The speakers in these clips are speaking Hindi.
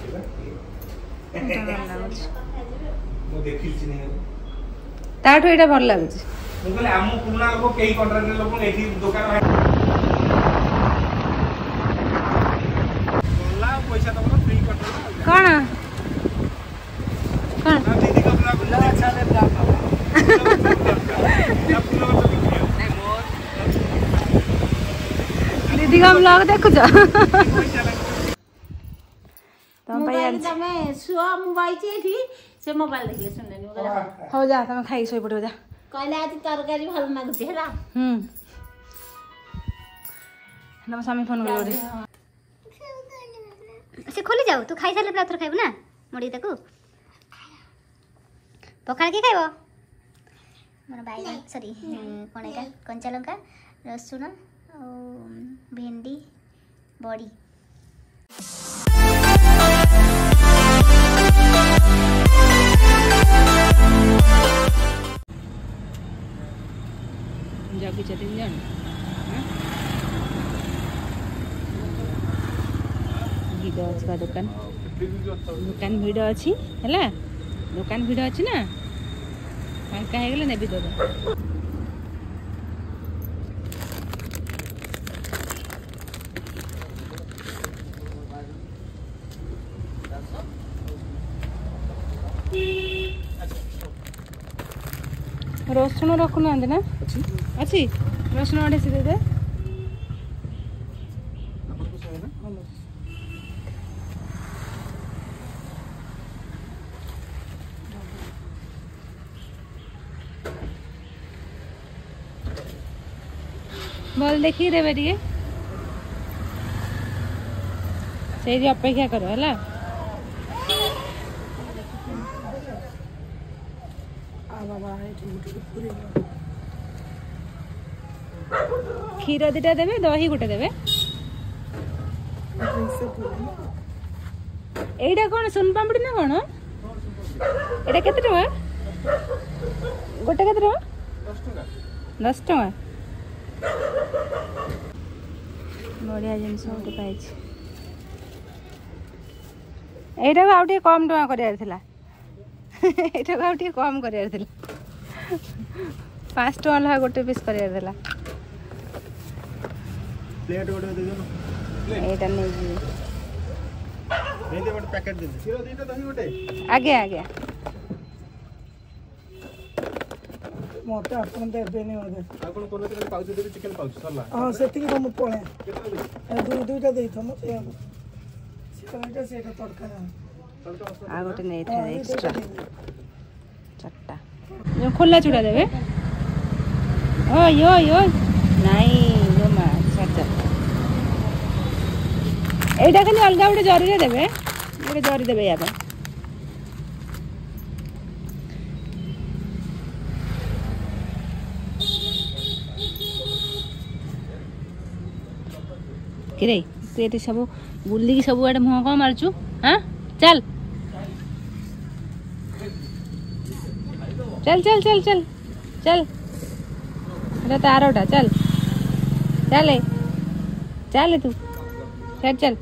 ताठू एटा भल लागुच कौन दीदी का ब्लॉग देखुच मोबाइल देखिए सुनलेनी हो जा तुम खाई सोई पड़ो जा कहले आज तरकारी भल लाଗୁଛି ହେଲା नम स्वामी फोन करो से खोली जाऊ तू खाई सारे थोड़ा खाइबू ना मुड़ी ताकू पखाड़ के खाइबो मोर बाइगन सॉरी कोन एटा कंचा लंका रसुन भेंडी बड़ी जागी चलिन जान भिड़ अच्छी दुकान दुकान भिड़ अच्छी है दुकान भिड़ अच्छी ना फांका हो गले नेबी दादा रसुण रखुना ना अच्छी रसुण अढ़े से दे भल देखी देवे टे से अपेक्षा करो है क्षीर दीटा देवे दही गोटे देवे एटा कौन सोन पापड़ी ना कौन एटा केते टका गोटे केते टका 10 टका बढ़िया जिनस गोटे पाई एटा आउ टे कम टका करार थिला एटा आउ टे कम करार थिला 5 टका लहा गोटे पीस करार थिला प्लेट गोटे दे दो एटा नै जी दे दे गोटे पैकेट दे क्षीर दीटा दही गोटे आगे आगे मोटा अपन दे बेनी मते आपण कोन ते पाउच दे चिकन पाउच सरला हां सेति को हम पळे दुईटा देई थमो चिकनटा सेटा तड़का आ गोटे नै था एक्स्ट्रा चट्टा जो खुला चूड़ा देबे ओय ओय ओय नाही लो मा चट्टा एटा खाली अलगा गोटे जरी रे देबे गोटे जरी देबे या किरे तू ये सब बुल्ली सब आड़े मुह कौन मारचु हाँ चल चल चल चल चल चल अरे तारोटा चल चल चल तू चल चल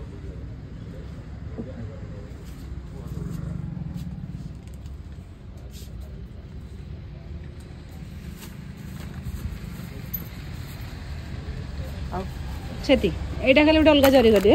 छेती एटा खाली गोटे अलग जरी कर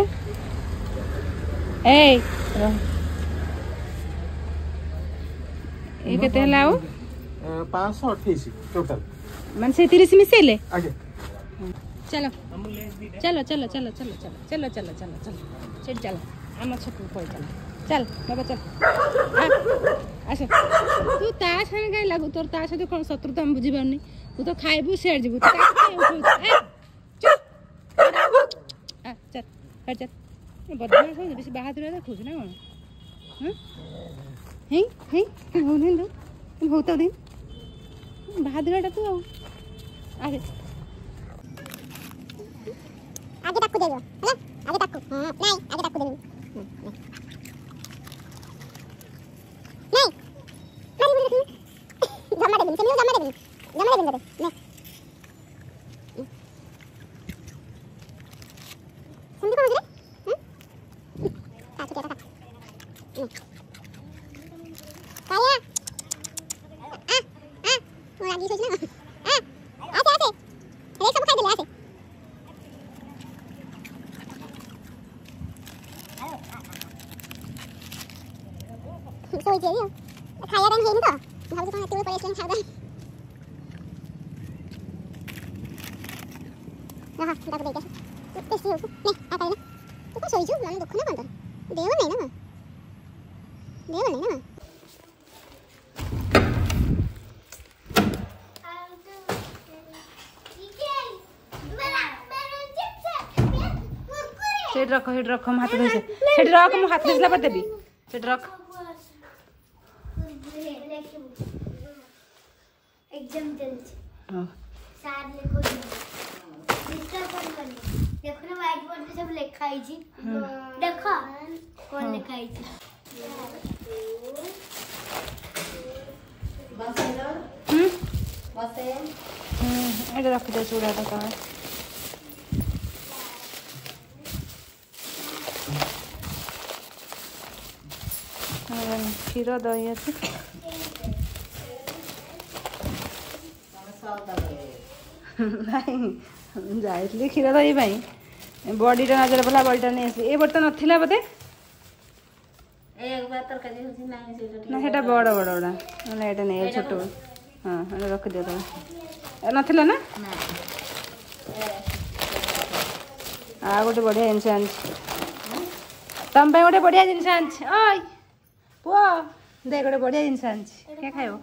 केते हला 528 टोटल मन से 30 मिसेले आगे चलो चलो चलो चलो चलो चलो चलो चलो चलो चलो चल चलो आम छकु कोई चलो चल बाबा चल अच्छा तू ता छन गाय लागू तोर ता से कोन शत्रुता हम बुझी बानी तू तो खाइबू शेर जीबू चल चल चल बदमाश हो बेसी बहादुर खोज ना कौन हे हे बहुत दिन तू बहुत दिन बहादुर तू आगे आगे तक देबो है आगे तक नहीं आगे तक देबो नहीं जमा दे चलिए जमा दे नहीं सुन कौन रे हां ठीक है काया आ लगी सोचना आसे आसे अरे सब खा दे आसे सोई जे खाया रंग हेनी तो भाबु कोन एते परेशान खा दे ना दाग दे के टेस्टी हो ने आ करे तू को सोई जो मन दुख ना बंद देव नहीं ना सेट रख हम हाथ धोई से सेट रख हम हाथ धोइला पर देबी सेट रख एग्जाम चलছে हां सार लिखो डिस्टर्ब कर देखो ना व्हाइट बोर्ड पे सब लिखा है जी देखो कौन लिखा है जी बस एटा रख दे चूड़ा का क्षीर दही अच्छे नहीं जाइली क्षीर दही बड़ीटा नजर पड़ा बड़ीटा नहीं आसी ए बर्तन नथिला बोधे एक बार तरकारी होची नाही सेटा ना सेटा बड़ बड़ोड़ा ना एटा नहीं छोट हाँ एटा रख दियो तो नथिला ना आ गोटे बढ़िया जिनस आनी तुम गोटे बढ़िया जिनस आनी ओय पुआ दे गोटे बढ़िया जिनस आनी क्या खाइबो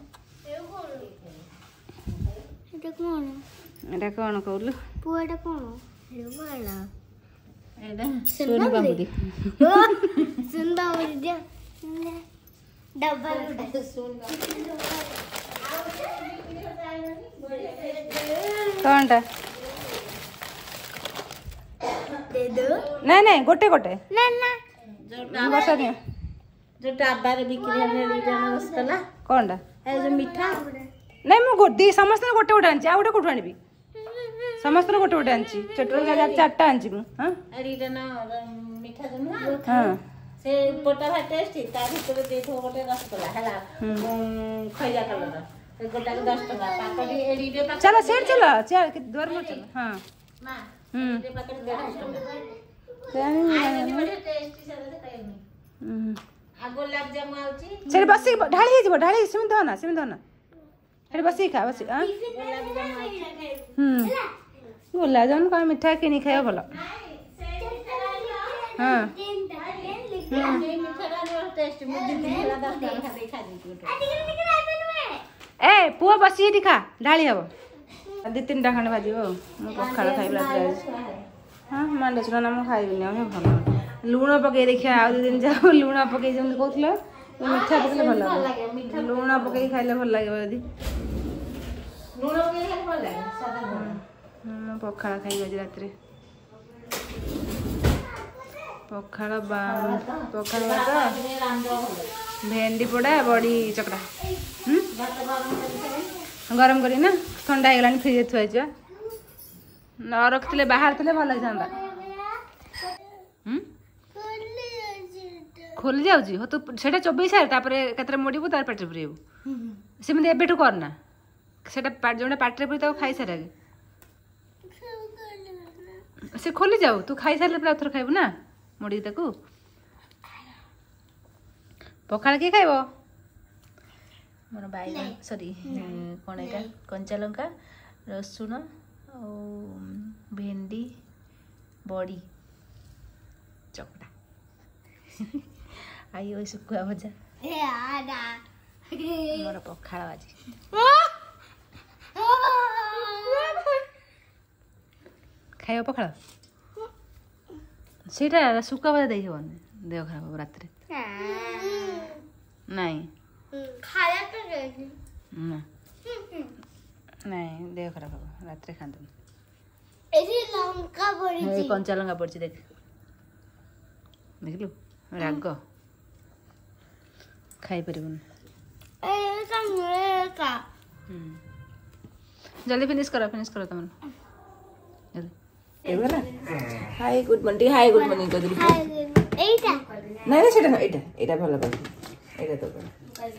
এটা কোন এটা কোন कहलु পুয়া এটা কোন রুমালা एटा सोनी बाबूदी सुन बाबूदी दे डब्बा कौनटा दे दो नहीं नहीं गोटे गोटे ना ना बसा दियो जो डाबा रे बिक्री होने रीटा मसला कौनटा ए जो मीठा नहीं मु गोटी समस्त गोटे गोटे आंची आ गोटे कोठु आनिबी समस्त गोटे गोटे आंची चटोल का चारटा आंची मु हां रीटा ना मीठा जो ना हां से पोटा भा टेस्टी ता भीतर दे थो गोटे रसगोल्ला हला खैया कलर से गोटा के 10 टका पाकड़ी एडी दे पाकड़ी चलो सेठ चलो चल द्वार में चलो हां मां दे पाकड़ी 10 टका जानी बड़े टेस्टी से खाइनी आ गुलाब जामुन आउची चल बसी ढाली सिम दो ना हेड बसी खा बसी हां गुलाब जामुन का मिठा किनी खायो भलो हां टेस्ट मुझे दिखला 10 टका दे खा दी ए पुआ बसी एठी खा ढाली हबो दि तीन टा खंड भाजिबो मु पखाळ खाइबला हां मांडे चुना ना मु खाइबिनी हम भलो लूण पके देखिया आ दिन जाओ लूण पके जम कहथलो मिठा पकले भलो लागे लूण पके खाइले भल लागे यदि लूण पके खाइले भल लागे सादा मु पखाळ खाइबो आज रात रे पखाळ भेंडी पोड़ा बड़ी चकड़ा गरम करी ना ठंडा हो गलानी फ्रिज थुआई न रखते बाहर थे भल लगे खोली जाऊँगी हो तू से 24 सारे केतरे मोड़बू तार पेटे पुरेबू सेमती एबेठू करना से जो पाटे पुरी खाई सारे से खोली जाऊ तू खाई सारे थर खाइबू ना मोड़ी ताकू पखाड़ किए खाइब मोर बैगन सॉरी कौन एटा कंचा लंका रसुण भेंडी बड़ी चकटा आई सुखुआ भजा मोर पखाड़ बाजी खाइब पखाड़ सेटा सुखुआ भजा दे हेबनी देह खराब हो रात नहीं खाया तो ना नहीं देह खराब हो रात खाते एजी लंका पड़ी कंचा लंका पड़ी देख देखलु राग खाई पारिबुन जल्दी फिनिश करो तुम हाय गुड मॉर्निंग कर এইটা ନାଇଁ ନାଇଁ ସେଇଟା ନୁହଁ, ଏଇଟା ଭଲ କରିଛି, ଏଇଟା ତ ଭଲ।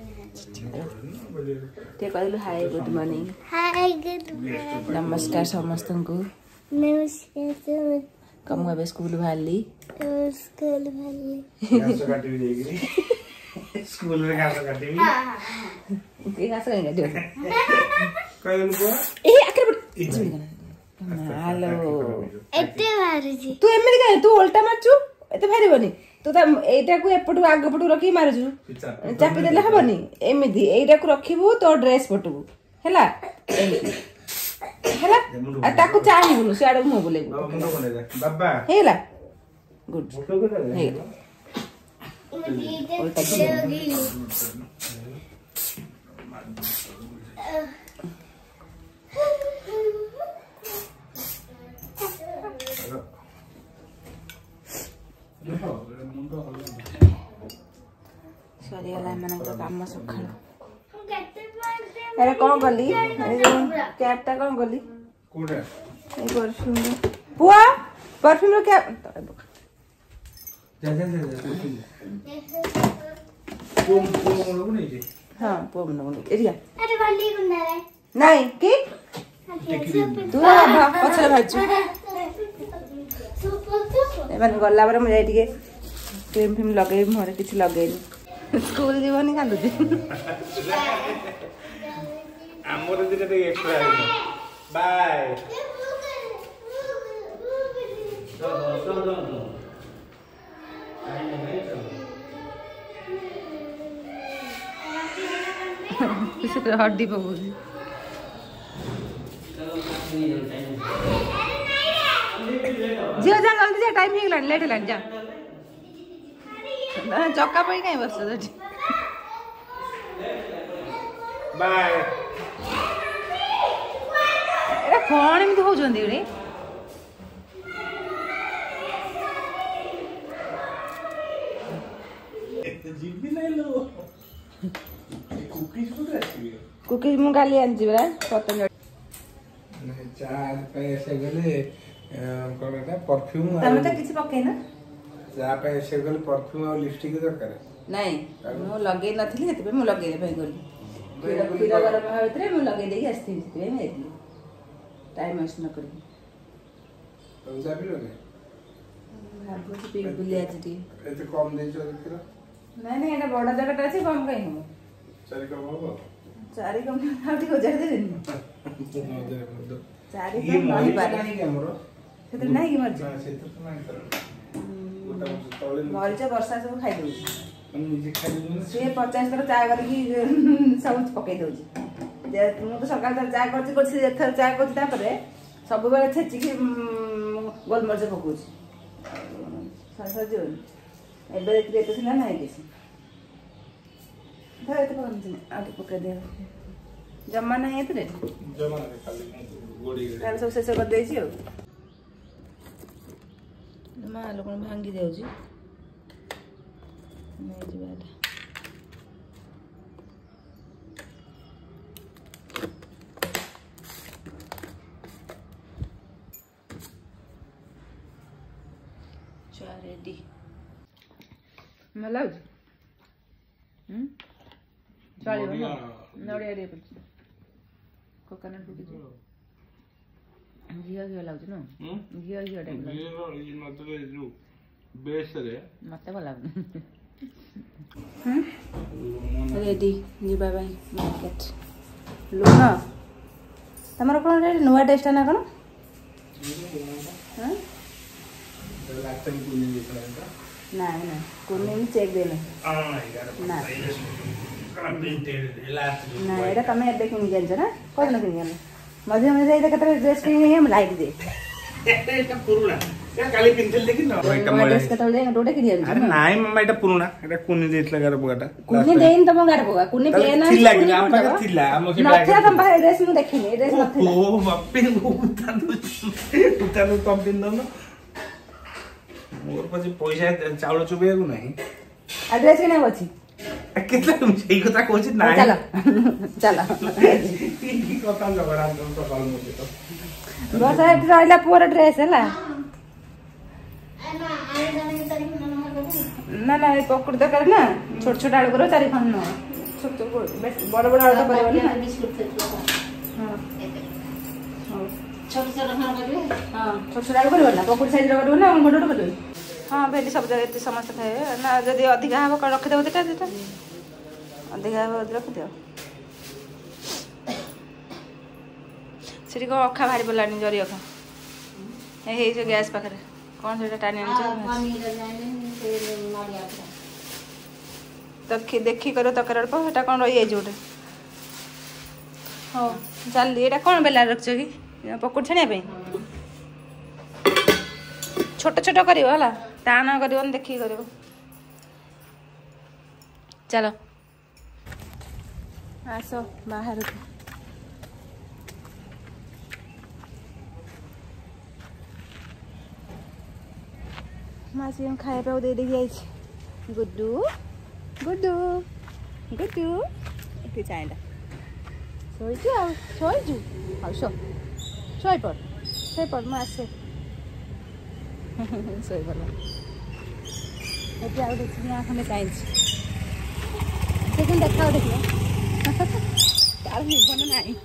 ଟିକେ କହିଲୁ hi good morning. Hi good morning. ନମସ୍କାର ସମସ୍ତଙ୍କୁ। ନମସ୍କାର। ମୁଁ ଏବେ ସ୍କୁଲ ବାହାରିଲି। ସ୍କୁଲ ବାହାରିଲି। ଘାସ କାଟିବି ଯାଇକିରି ସ୍କୁଲରେ ଘାସ କାଟିବି। ଏ ଘାସ କାଇଁ କାଟିବ? କହିଲୁ ପୁଅ ଏ ଆକରେ ପଡ। ହାଲୋ। ଏତେ ବାହାରୁଛି। ତୁ ଏମିତି କାଇଁ? ତୁ ଓଲଟା ମାରୁଛୁ, ଏତେ ବାହାରିବନି। ତୁ ତା ଏଇଟାକୁ ଏପଟୁ ଆଗ ପଟୁ ରଖିକି ମାରୁଛୁ, ଚାପି ଦେଲେ ହବନି। ଏମିତି ଏଇଟାକୁ ରଖିବୁ ତୋ ଡ୍ରେସ୍ ପଟକୁ ହେଲା, ଏମିତି ହେଲା। ଆଉ ତାକୁ ଚାହିଁବୁନୁ, ସିଆଡେ ମୁହଁ ବୁଲେଇବୁ। ବାବା ହେଇଗଲା, ଗୁଡ୍ ହେଇଗଲା। ସରିଗଲା ଏମାନଙ୍କର କାମ ସକାଳୁ। ଏଇଟା କଣ କଲି, କ୍ୟାପଟା କଣ କଲି, କୋଉଟା ଏଇ ପରଫ୍ୟୁମ ପୁଅ, ପରଫ୍ୟୁମ କ୍ୟାପ ଯା ଯା ଯା ପୁଅ ମୁଣ୍ଡକୁ ନେଇଛି। ହଁ ପୁଅ ମୁଣ୍ଡ ଏରିଆ ଆରେ ଭଲି ଗୁଣ୍ଡାରେ ନାଇଁ କି ତୁ ପଛରେ ଭାବୁଛୁ। ଏମାନେ ଗଲା ପରେ ମୁଁ ଯାଇ ଟିକେ କ୍ରିମ୍ ଫିମ୍ ଲଗେଇବି, ମୁହଁରେ କିଛି ଲଗେଇନି। ସ୍କୁଲ ଯିବନି କାନ୍ଦୁଛି। ଆମର ଦିଟା ଟିକେ ଏକ୍ସଟ୍ରା ବାଏ। ହड्डी पकौची झील जा जल्दी जा, टाइम हो लेट है जा। चक्का पड़ी कहीं बस बाय। एटा कौन एमती होउछंदी रे? जीबी नहीं लो कुकीज को आसीबे। कुकीज मु गाली आनजी बरा पतंजलि नहीं चार पे ऐसे गले कोनटा परफ्यूम तमे तो किछि पके ना जा पे ऐसे गले परफ्यूम और लिपस्टिक दरकार नहीं मु लगे नथिली हेते मु लगे भाई गोली खीर गरम होइतरे मु लगे देई आस्ती हेते मैं टाइम वेस्ट न करी तो जा भी लगे भाबो पी बुली आज टी एते कम देइछो देखिरो। नहीं नहीं एटा बड़ा जगह अछि कम कहीं हो चारि कम हो चारि कम आउटी को जड़ देनी चारि ये कम मोरी नहीं पारे नहीं के हमरो सेते नहीं कि मर्जी से तो नहीं कर गोटा तळे मरीच वर्षा सब खाई दउची हम निजे खाली से 50 थर चाय करके सब पकई दउची जे मु तो सकाळ तर चाय करछि थर चाय करछि तापरे सब बेले छेची कि गोलमरिच पकोछि सरसर जो एबे एते तो ना नहीं किसी धरे तो कौन आगे पकड़ दे जमा नहीं है तेरे जमा रे खाली गोड़ी तार सब शेष कर देछि हो मां लोग भांगी देउछि नहीं जीवाटा चाय रेडी मलाई चलियो नड़िया रे कोकोनट बुटी घिया घिया लाउछ न घिया घिया टाइप मतलब जो बेस रे मते भला रेडी जीवा भाई मार्केट लुन तमर कोन रे नुवा टेस्ट ना कोन हां लाटन कुनी देखला ना ना कुनी चेक देले ना ना एटा तमे एबे किन गेल ना कोन किन गेल मजे मजे एटा कतरे ड्रेस किन हम लाइक दे एटा पुरुना या काली पिंथल देखि न एटा ड्रेस कतले दे डोडे किन गेल अरे नाइ मम्मा एटा पुरुना एटा कुनी देतला गार बगाटा कुनी देइन तम गार बगा कुनी प्लेन थिला कि हम पाके थिला हम के बैग नथिला तम बाहर ड्रेस मु देखिनी ड्रेस नथिला ओ बापे उतानु कम दिन न मोर पछी पैसा चाउल चुबेया को नहीं ड्रेस किना अछि केतला तुम सही कथा कहछि नाही चलो चलो की कथा झगड़ा हम तो कल मोते तो बस एट रहला पूरा ड्रेस हैला आना आने जाने के तारीख में ना ना पकुड़ी तरकारी ना छोट छोट आलू करो 4 खंड न छोट बड़ बड़ आलू तो करबो ना बिस्कुट फेंकियो हां हां छोट छोट खंड करबे हां छोट छोट आलू करबो ना पकुड़ी साइज रे करबो ना बड़ बड़ करबो हां भेंडी सब जगह एते समस्त खाए ना जदी अधिका हबो कर रख देबो देटा अधिका हबो रख दियो सेठी को अखा भारी पलानी जरी अखा हे जो गैस पाखरे कौन सेटा टानी आनी पनीर जाने तेल नड़िया तो देखी करो तकर अल्प एटा कौन रही है जोटे हो चल एटा कौन बेला रखछ कि पकुड़ छनिया पे छोट छोट करियो हला टाण करियो देखी करियो चलो आसो बाहर को मासी हम खाए पे दे दे गुड्डू गुड्डू गुड्डू ये चाइना शोचु आ शोचु आ शोई पड़ मैं आसे शोई पड़ ये आउ देखि ना हमें चाहिए सेकंड देखाओ देखिए तार निबन नाही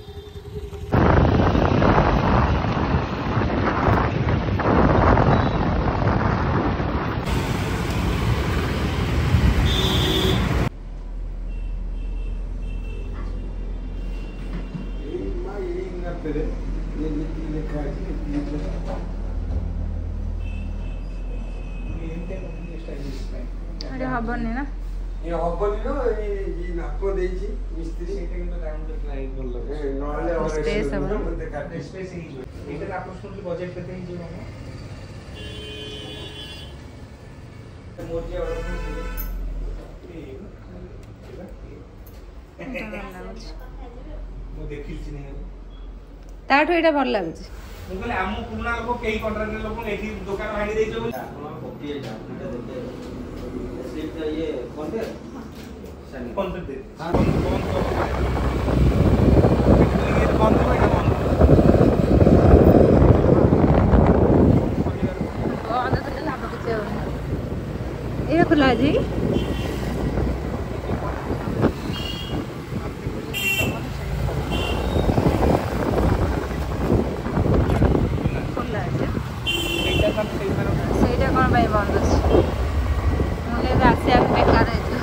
अरे हबनी ना ये हबनी नो ये नाको देइची मिस्त्री सेटा किंतु राउंड क्लाइंट बोल लगे नॉले और स्पेस है मते काटे स्पेस ही जो एटा अप्रोक्सिमेटली बजट केते ही जो हम मोटी और मो देखिल छी नै ताठो एटा भल लागुछ मु कहले हम पुना लोक केही कॉन्ट्रैक्टर लोक एठी दुकान भांगी देइछो बोली आपण कॉपी जा एटा देते स्लिप ये कौन दे सनी कौन दे हां कौन ये कौन दे बेटा कौन बंद तो लाभ कुछ ये खुला जी ସେଇଟା କ'ଣ ପାଇଁ ବନ୍ଦ ଅଛି ମୁଁ ଏବେ ଆସିବା ବେକାର ହେଇଯିବ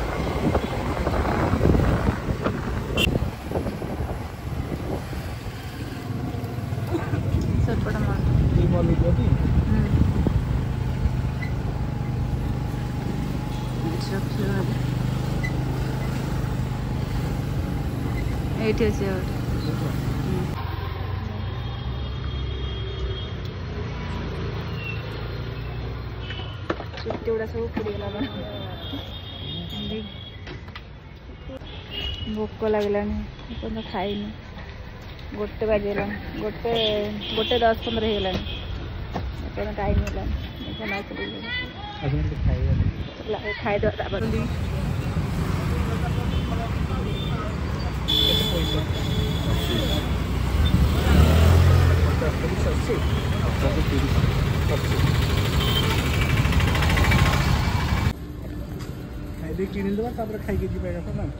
ସେପଟେ ଏଇଠି ଅଛି ଗୋଟେ चुट्टी गुड़ा सब पुड़ीगला भोक लगलानी खाइनी गोटे बाजला गोटे 10-15 होगा टाइम है खाई किन देवा तापर खाई के जीवा कथा ना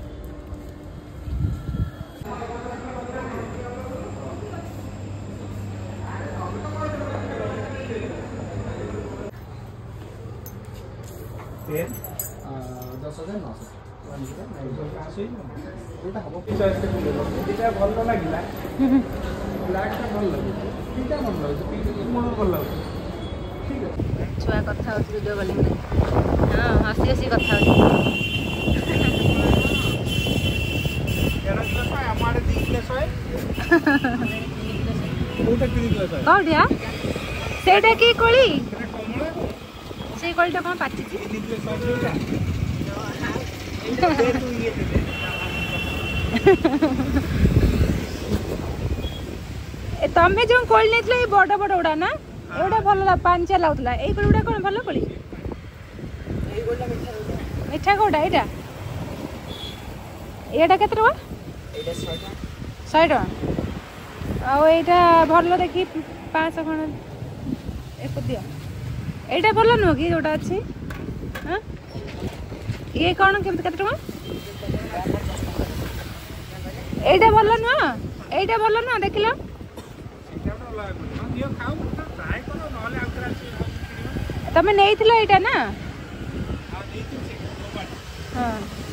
तेल 10,900 एटा हबो चॉइस के एटा भल लागिला ब्लैक टा भल लागो तीटा भल लागो पीके मोर भल लागो ठीक है छुआ कथा होती वीडियो कॉलिंग रे हां हसी हसी कथा होती केना किलो है हमारे 3 किलो है कोटा किलो है कौडिया सेटा की कोली से कोलीटा कोन पाची 3 किलो है तमें जो कोली नहीं बड़ बड़ उड़ा ना एटा भल पांचा लाଗୁଥିଲା এই কোলিটা কোন ভালো কোলি এই কোলিটা মিঠা কোটা এটা এটা কত টাকা এটা 100 টাকা আর এইটা ভালো দেখি 500 কোন এক দিও এইটা ভালো নয় কি যেটা আছে হ্যাঁ ये कौन केमती केते टका एटा भल न एटा भल न देखिलो तमे नेइथिलो एटा ना हां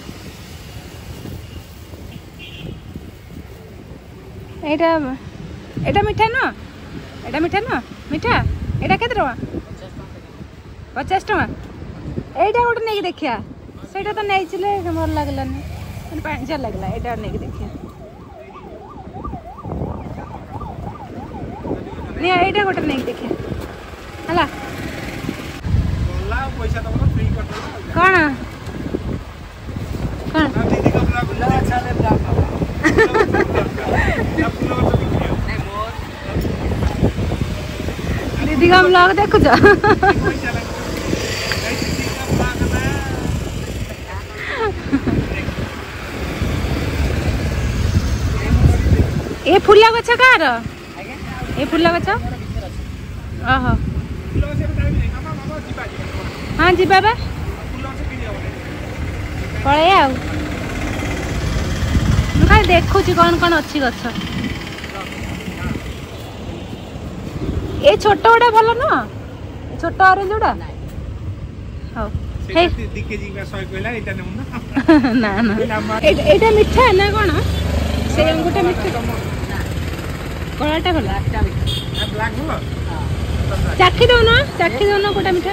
एटा एटा मीठा न मीठा एटा केते टका 50 टका एटा गोटे नहीं देखिया सेटा तो नहीं चले मोर लागलानी मन पानी चल लागला एटा नहीं देखिया नहीं एटा गोटे नहीं देखिया हला पैसा तो फ्री कर कौन कौन दीदी का बुला अच्छा ले ब्लॉग दीदी का ब्लॉग देखो जा ए फुला गछ कार ए फुला गछ ओहो हाँ जी बाबा पड़े आ देखु कौन कौन अच्छी गछ ए छोट गोटा भल न छोट ऑरेंज गोटा हां ना ना एटा मीठा ना कौन से गोटा मीठा कलाटा भल चाखी दो ना गोटा मीठा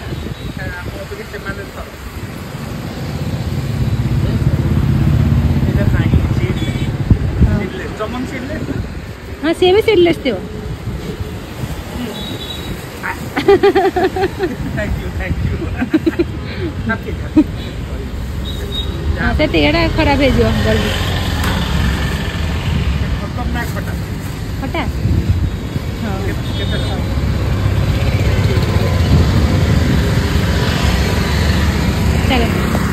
हाँ सी भी सीडलेस थी थैंक यू हाँ से टिकट खराब हो जल्दी खटा हाँ चलो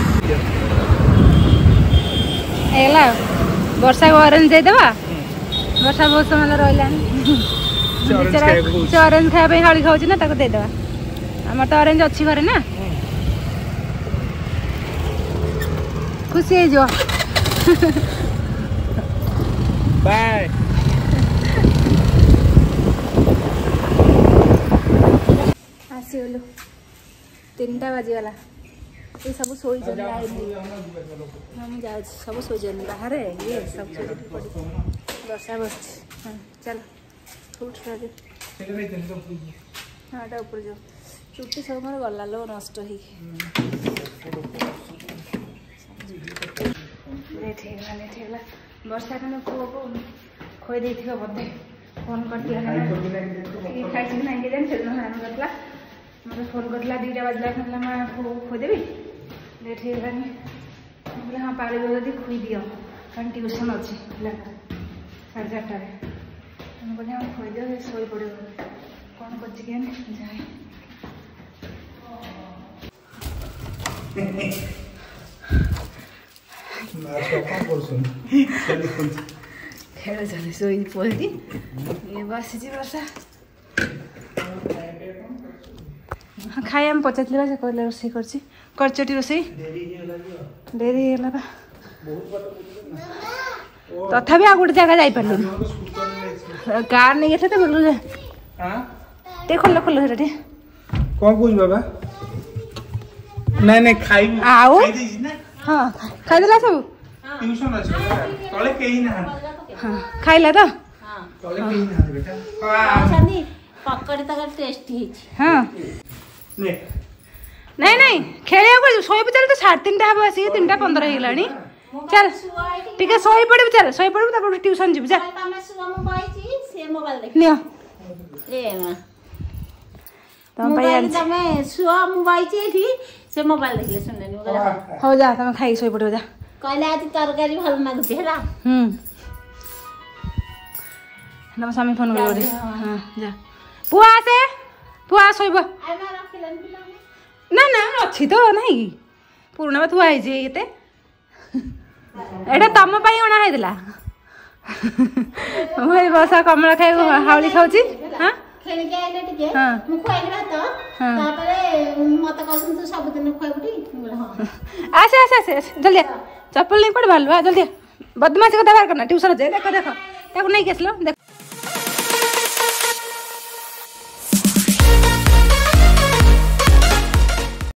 एला वर्षा को ऑरेंज दे देबा वर्षा बहुत समय रहा ऑरेंज खाया हली खाऊँ ना ताको दे देबा हमर तो ऑरेंज अच्छी घरे ना खुशी है जो बाय आसीगलु 3टा बाजीगला ये सब सोई हाँ मुझे सब सोई बाहर ये सब वर्षा बस हाँ चलो फ्रूट हाँ ऊपर जाओ चुट्टी सब मोर गला लो नष्ट हो वर्षा कौन पुओ को खोई दे बोधे फोन कर फोन करला 2टा बाजला माँ पुओ खोदेवी लेट होगलानी बोले हाँ पाड़ी जल्दी खुई दियो कारण ट्यूशन अच्छी पिला 4:30 बोले हाँ खुई दियो शोई पड़ो कौन कर जाए खेल चले शोई पड़ी ये बस वर्षा खाया में पचार से कहले रोसे करचटी रोसे डेरी तथापि आ गोटे जगह जापर कार नहीं गए तो बोलू खोल खोल कौन पूछ बाबा नहीं खाई आओ हाँ खाईदेला सब ट्यूशन अछि तळे केही ना हां खाइला तो तळे केही ना बेटा अच्छा पकड़ी तक टेस्टी हाँ नहीं नहीं खेलिया शोई चल तो 3:30 हम आसिक 3:15 होगलानी चल टिके शोई पड़े चल शोई पड़े ट्यूशन जीव जा हो जा तुम खाई शोई पड़ो जा कहले आज तरकारी भल लागुଛି ହେଲା नम स्वामी फोन कर हां जा पुआ आसे पुआ सोइब ना ना अच्छी तो नहीं पुराना थुआ है ये एटा तुम अणा है बसा कमला खाई हावली खाऊँ हाँ ଖେଳିକି ଆଇଲେ ଟିକେ ହଁ। ମୁଁ ଖୁଆଇଲି ଭାତ ତାପରେ ମତେ କହୁଛନ୍ତି ତୁ ସବୁଦିନ ଖୁଆଇବୁଟି ମୁଁ କହିଲି ହଁ आसे आसे आसे आसे जल्दी आ। चप्पल नहीं पड़ भालू आ जल्दी आ। बदमाशी कथा बाहर करना ट्यूशन जाए देखो देखो ताको नहीं केसलो देख